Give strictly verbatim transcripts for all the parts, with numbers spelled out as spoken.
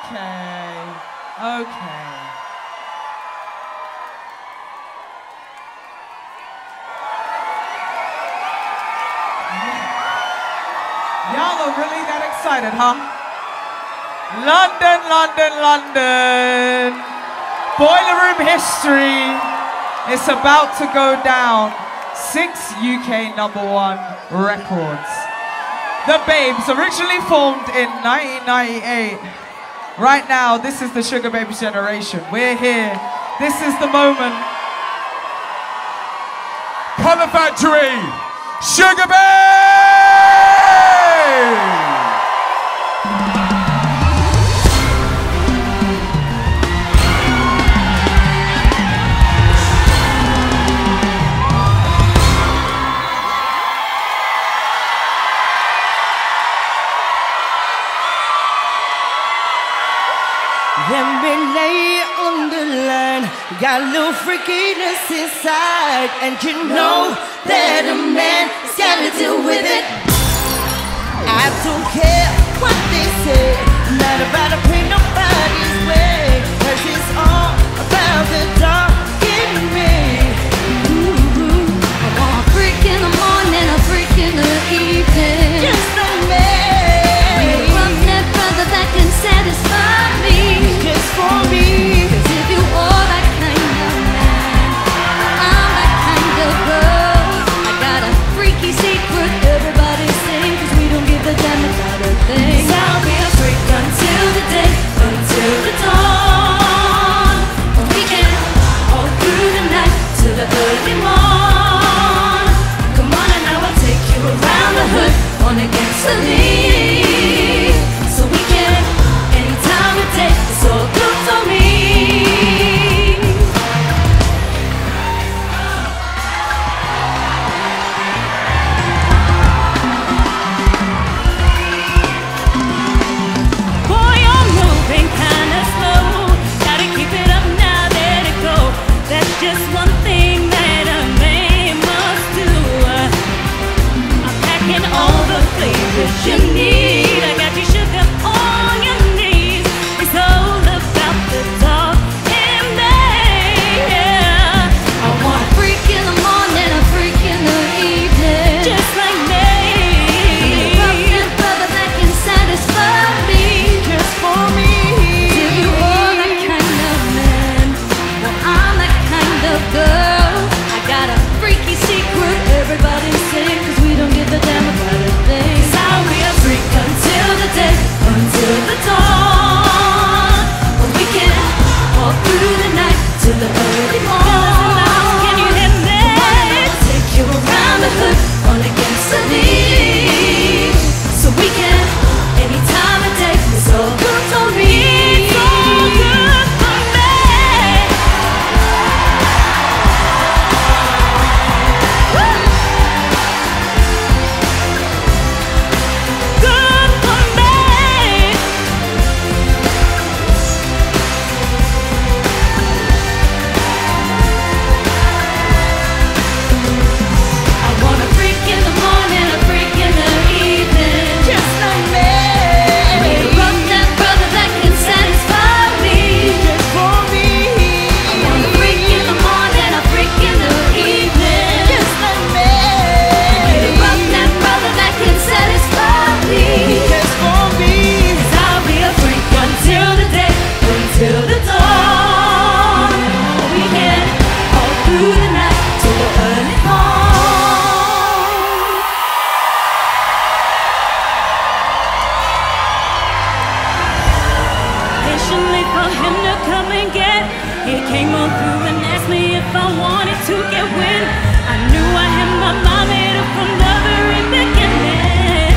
Okay. Okay. Y'all are really that excited, huh? London, London, London. Boiler Room history is about to go down. Six U K number one records. The Babes, originally formed in nineteen ninety-eight. Right now, this is the Sugababes generation. We're here. This is the moment. Colour Factory, Sugababes! Let me lay on the line. Got a little freakiness inside, and you know that a man has gotta deal with it. I don't care what they say, not about to pay nobody's way, 'cause it's all about the dark in me. Ooh, I want a freak in the morning, a freak in the evening. just a man, From that brother that can satisfy me. just for me. 'Cause if you are that kind of man, I'm that kind of girl. I got a freaky secret, everybody sing, 'cause we don't give a damn about a thing. So I'll be a freak Until the day, until the dawn. We can all through the night till the early morn. Come on and now I'll take you around the hood on against the lead. So we can, any time of day, it's all good for me. Boy, you're moving kinda slow. Gotta keep it up now, let it go. That's just one thing that a man must do. I'm packing all the flavors you need. I got you sugar on your knees. It's all about the dog in me. Yeah. I want a freak in the morning, a freak in the evening. Just like me. That brother that can satisfy me. just for me. If you are that kind of man, well I'm that kind of girl. I got a freaky secret, everybody sing, 'cause we don't give a damn about a thing. 'Cause I'll be a freak until the day, until the dawn. But we can walk through the night till the early morn. Can you hear me? I'll take you around the hood, on against the lead. So we can, any time of day, it's all good for me. It's all good for me. Woo! Good for me. I want a freak in the morning, a freak in the evening. Just like me. From that brother that can satisfy me. Just for me. I want a freak in the morning, a freak in the evening. Just like me. From that brother that can satisfy me. Just for me. 'Cause I'll be a freak until the day, until the dawn. We can all through the night till the early morn. Patiently for him to come and get. He came on through and asked me if I wanted to get wind. I knew I had my mind made up from the very beginning.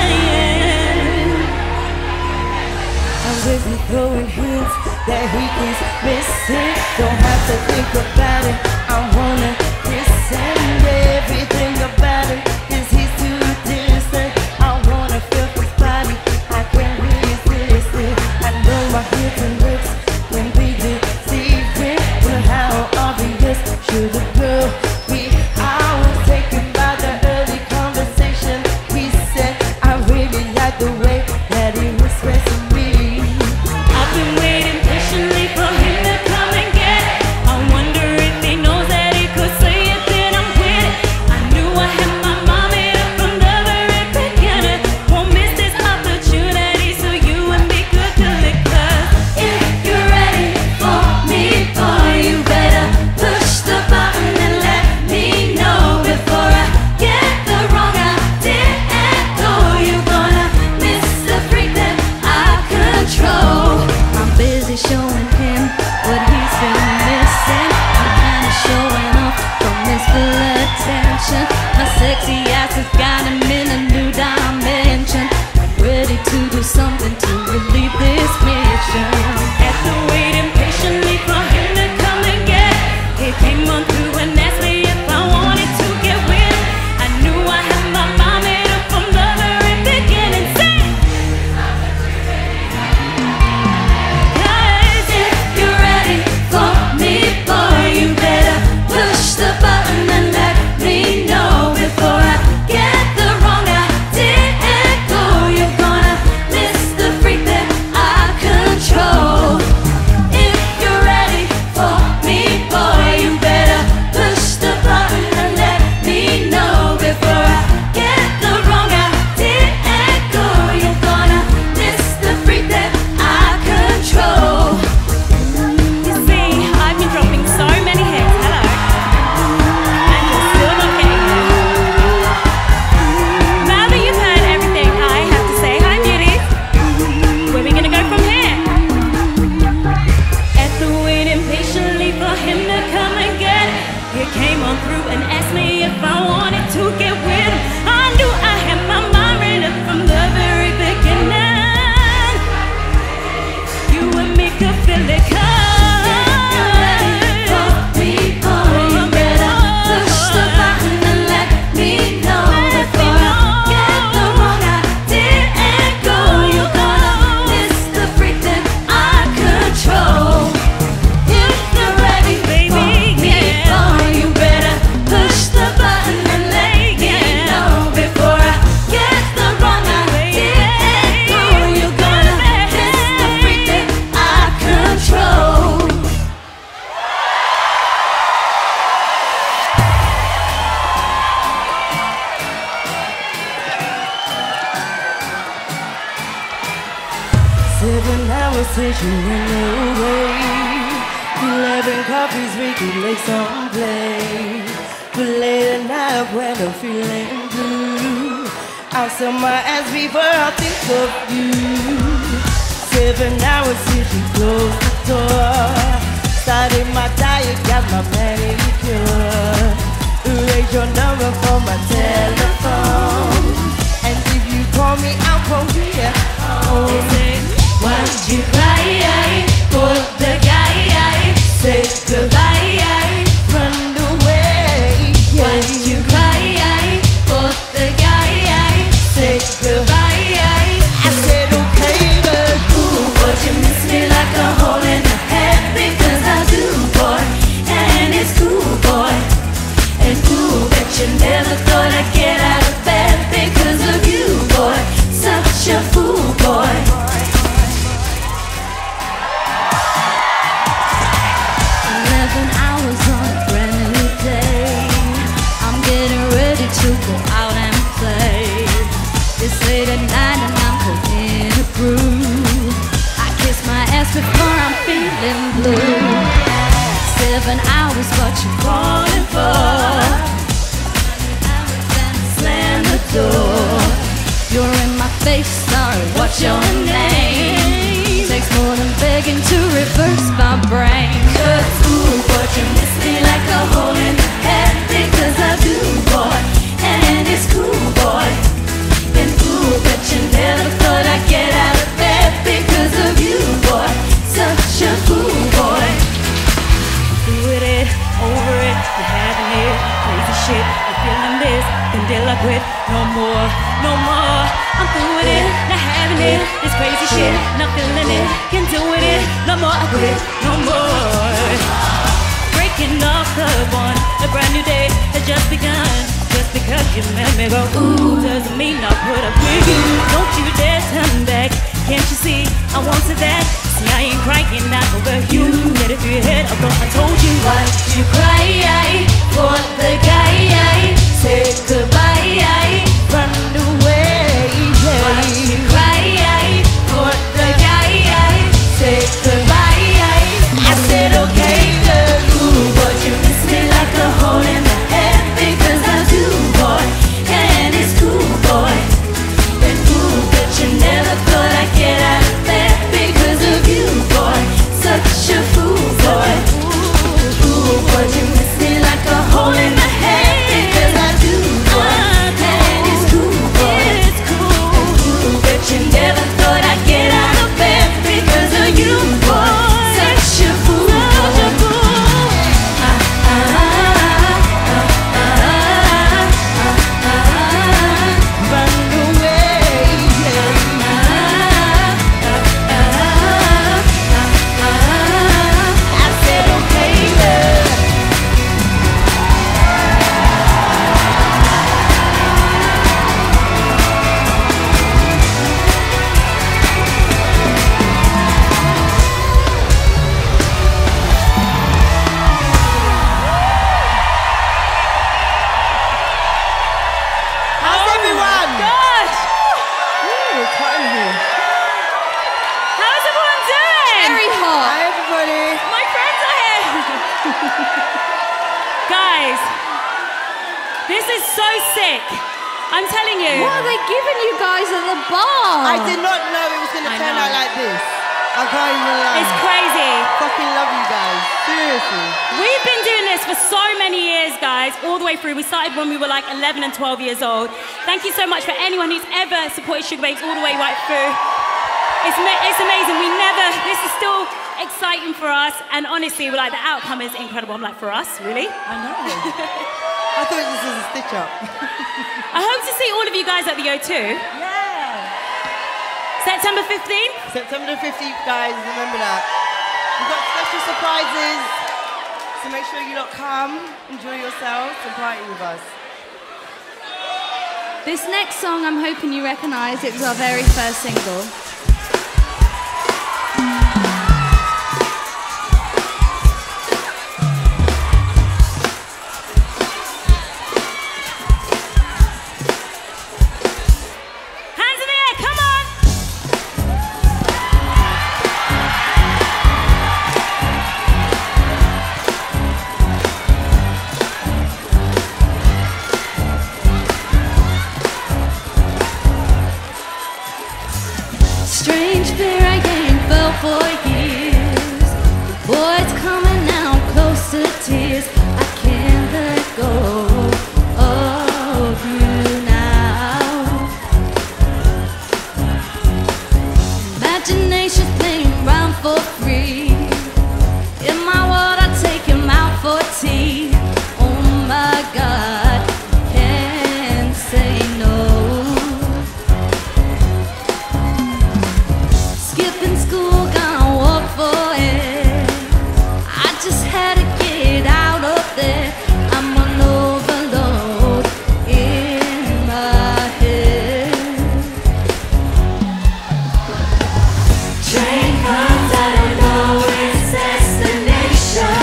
I'm busy throwing hints that he is missing. Don't have to think about it. I wanna listen. Everything about it is he's too distant. I wanna feel his body. I can't resist it. I know my hips and lips when we deceive it. But how obvious should the girl be? I was taken by the early conversation. He said I really like the way that he was expressing me. I he came on through and asked me if I wanted to get with him. I knew I had my mind made up from the very beginning. You and me could feel it come. Seven hours since you went away. Eleven coffees we could make some play. But late at night when I'm feeling blue, I'll sell my ass before I think of you. Seven hours since you closed the door. Started my diet, got my manicure. Erase your number from my telephone. And if you call me, I'll call you. Why'd you cry for the guy? Say goodbye, run away. Why'd you cry for the guy? Say goodbye. I said okay, but ooh, but you miss me like a hole in the head. Because I do, boy, and it's cool, boy. And ooh, bet you never thought I'd get out of bed because of you, boy. Such a fool, boy. To go out and play. It's late at night and I'm caught in a groove. I kiss my ass before I'm feeling blue. Seven hours, what you calling for? Slam the door. You're in my face, sorry, what's your name? Takes more than begging to reverse my brain. Cause ooh, but you miss me like a hole in the head. Because I do, boy. And it's cool, boy. And ooh, but you never thought I'd get out of bed because of you, boy. Such a fool, boy. Through it, over it, you're having it. Crazy shit, I'm feeling this. Until I quit, no more, no more. I'm through with it, not having it. This crazy shit, not feeling it. Can't do with it, no more. I quit, no more. Breaking off the one, a brand new day has just begun. Just because you let me go, ooh, doesn't mean I'll put up with you. Don't you dare turn back. Can't you see I wanted that? See, I ain't crying out over you. Get it through your head, I thought I told you. Why'd you cry for the guy? Say goodbye, run away. Why'd you cry for the guy? Say goodbye. I said okay, girl. Ooh, but you miss me like a hole in the head. Because I do, boy, and it's cool, boy. And ooh, but you never thought I'd get out of bed because of you, boy. Such a fool, boy. Ooh, but you miss me like a hole in the head. Because I do, boy, and it's cool, boy. It's cool. And ooh, but you never thought I'd get out of bed because of you, boy. Such a fool, boy. I'm telling you. What are they giving you guys at the bar? I did not know it was going to turn out like this. I can't even lie. It's crazy. Fucking love you guys. Seriously. We've been doing this for so many years, guys, all the way through. We started when we were like eleven and twelve years old. Thank you so much for anyone who's ever supported Sugababes all the way right through. It's, it's amazing. We never, this is still exciting for us, and honestly, we're like, the outcome is incredible. I'm like, for us, really? I know. I thought this was a stitch up. I hope to see all of you guys at the O two. Yeah. September fifteenth? September the fifteenth, guys, remember that. We've got special surprises, so make sure you lot come, enjoy yourselves, and party with us. This next song I'm hoping you recognise. It was our very first single. Strange fear I ain't felt for years. The boy's coming now, close to tears. I can't let go of you now. Imagination's playing around for free. In my world, I take him out for tea. Oh my God, can't say no. Skipping school, gonna walk for it. I just had to get out of there. I'm on overload in my head. Train comes, I don't know its destination.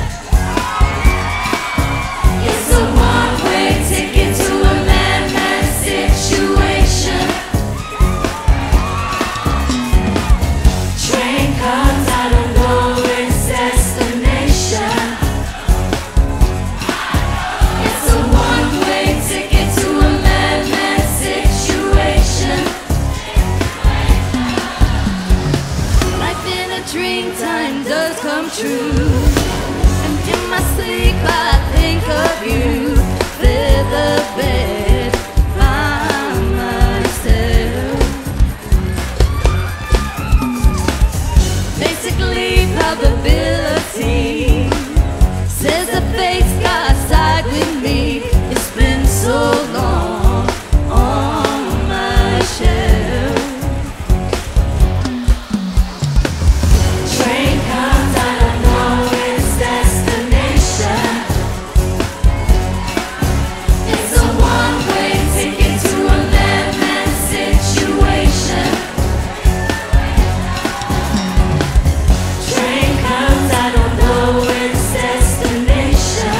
It's a one-way ticket to a madman situation. Train comes, I don't know its destination. It's a one-way ticket to a madman situation. Life in a dream, time does come true. And in my sleep I think of you. Feather bed by myself. Basically, probability says the fate's got side with me. It's been so long on my shelf. Train comes, I don't know its destination. It's a one-way ticket to a madman situation. Train comes, I don't know its destination.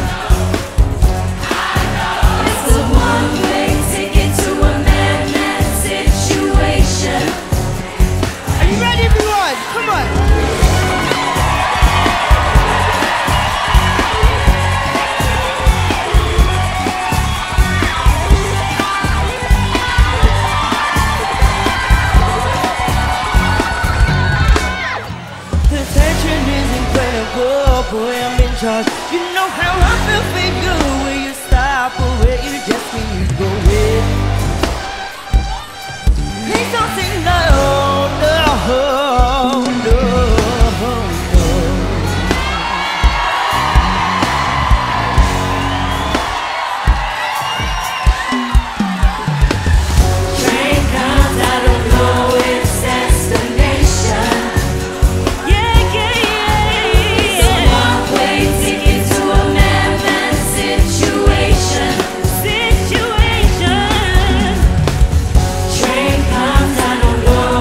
It's a one-way ticket to a madman situation. Are you ready, everyone? Come on. The tension is incredible, boy, I'm in charge. You know how I feel for you. Where you stop or where you just keep going. Please don't say no, no, no, no. Train comes, I don't know its destination. Yeah, yeah, yeah. It's a one-way ticket to a madman situation. Situation. Train comes, I don't know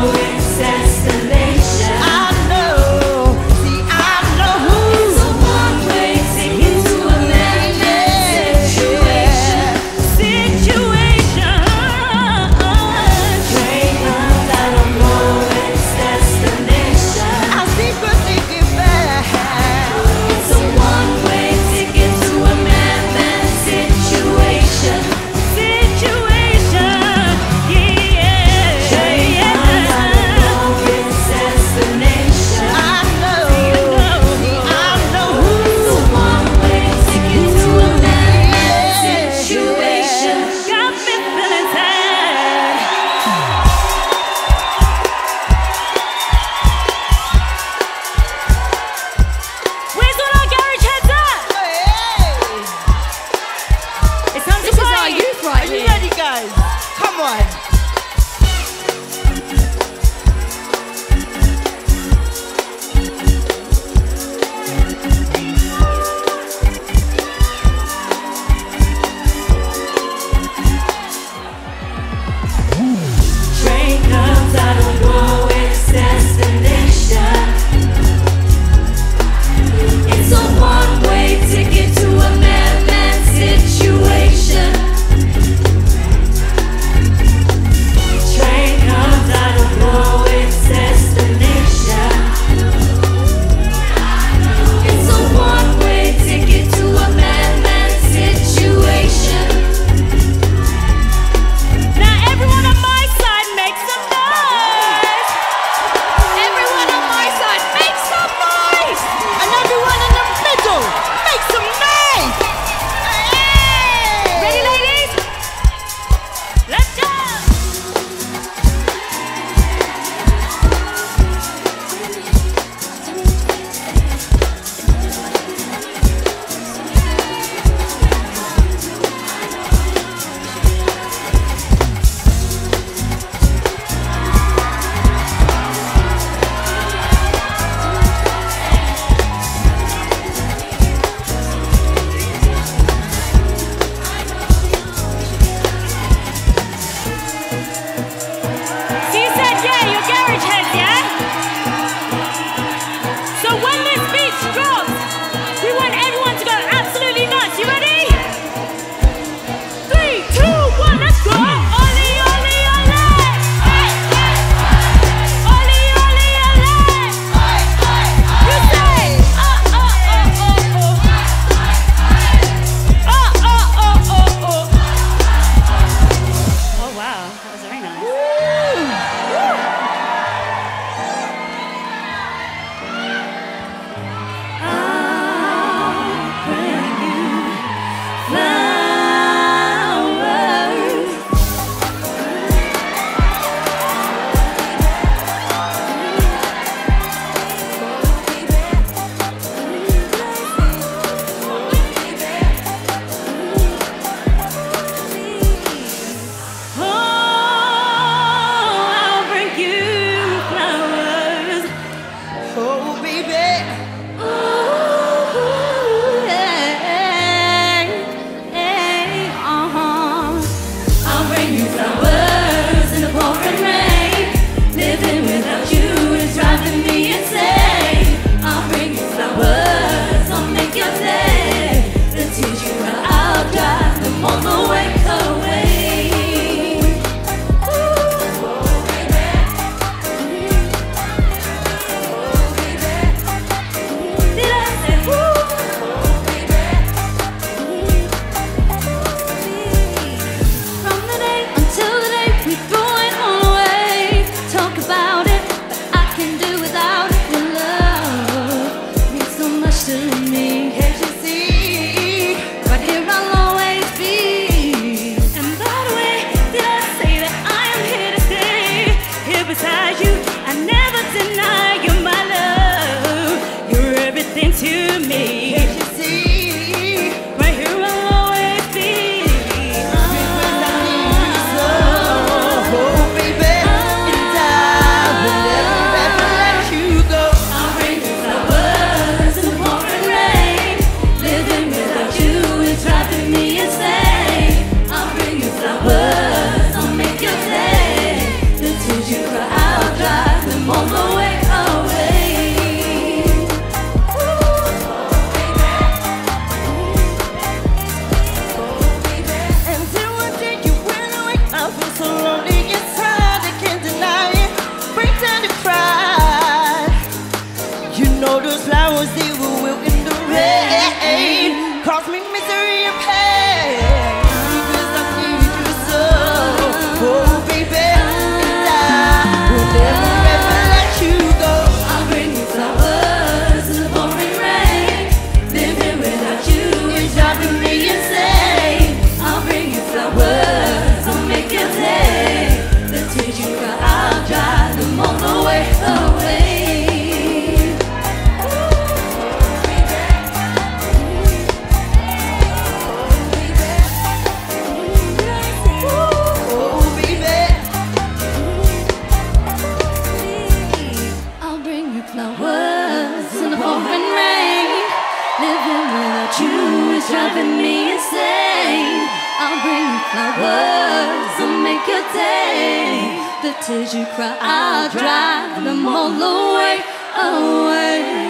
Living without you is driving me insane. I'll bring you flowers and make your day. The tears you cry, I'll dry them all away, away.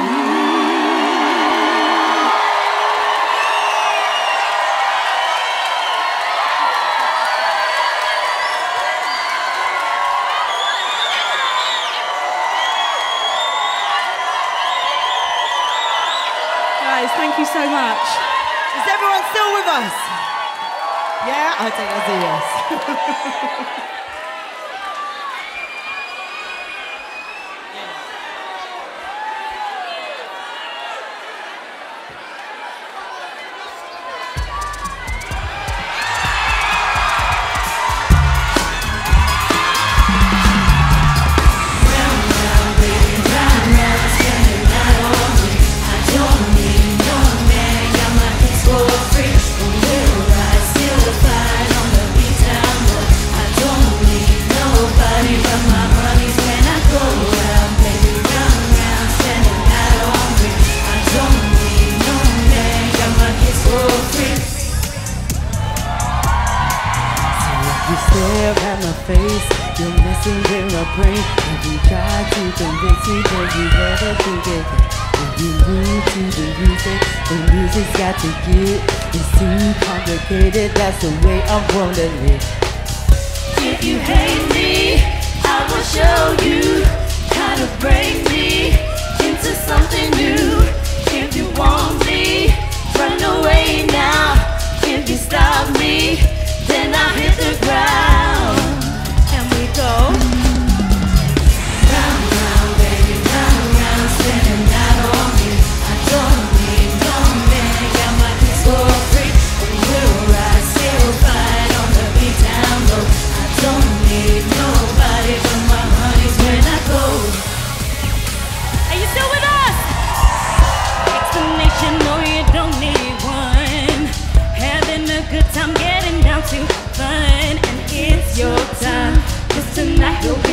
Thank you so much. Is everyone still with us? Yeah, I think that's a yes. You're messing with my brain. If you try to convince me, then you better think it. If you move to the music, the music's got to get. It's too complicated, that's the way I wanna live. If you hate me, I will show you how to break me into something new. If you want me, run away now. If you stop me, then I'll hit the ground. Go. Round, round, baby, round, round, spinning out on me. I don't need no man, got my kicks for free. And we'll ride, still fine on the beat down low. I don't need nobody but my honeys when I go. Are you still with us? Explanation, no, you don't need one. Having a good time, getting down to fun, and it's your time. Cause tonight you'll be